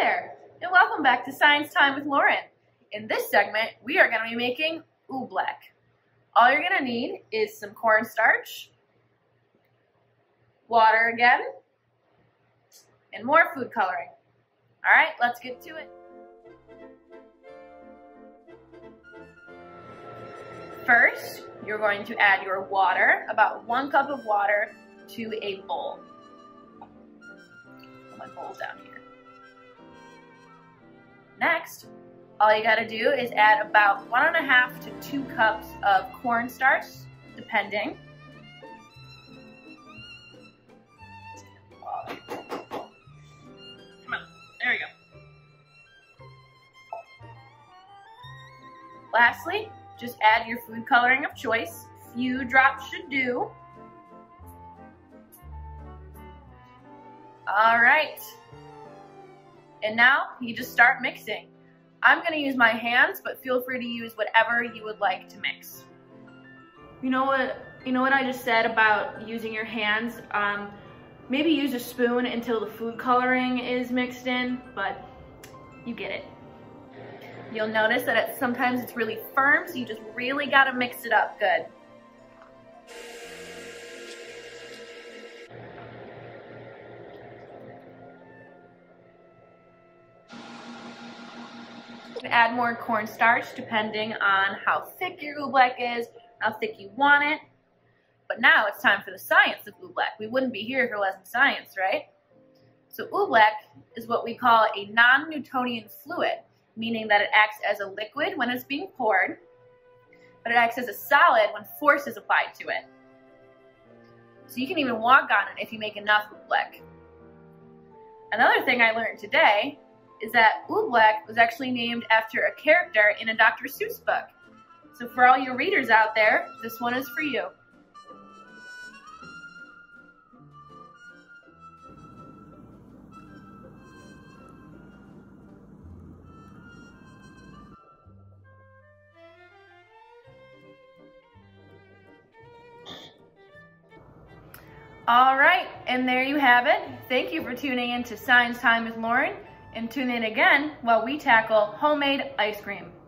there, and welcome back to Science Time with Lauren. In this segment, we are going to be making oobleck. All you're going to need is some cornstarch, water again, and more food coloring. All right, let's get to it. First, you're going to add your water, about 1 cup of water, to a bowl. Put my bowl down here. Next, all you gotta do is add about 1.5 to 2 cups of cornstarch, depending. Come on, there we go. Lastly, just add your food coloring of choice. Few drops should do. All right. And now you just start mixing. I'm going to use my hands, but feel free to use whatever you would like to mix. You know what I just said about using your hands? Maybe use a spoon until the food coloring is mixed in, but you get it. You'll notice that sometimes it's really firm, so you just really got to mix it up good. Add more cornstarch depending on how thick your oobleck is, how thick you want it. But now it's time for the science of oobleck. We wouldn't be here if it wasn't science, right? So oobleck is what we call a non-Newtonian fluid, meaning that it acts as a liquid when it's being poured, but it acts as a solid when force is applied to it. So you can even walk on it if you make enough oobleck. Another thing I learned today is that oobleck was actually named after a character in a Dr. Seuss book. So for all your readers out there, this one is for you. All right, and there you have it. Thank you for tuning in to Science Time with Lauren, and tune in again while we tackle homemade ice cream.